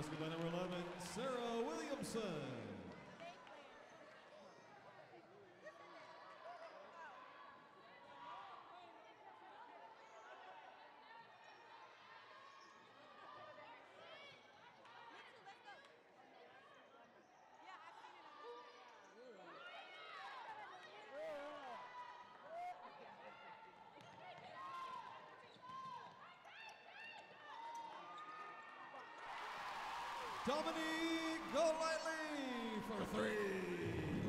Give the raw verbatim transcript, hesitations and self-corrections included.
basket by number eleven, Sarah Williamson. Dominique Golightly for three.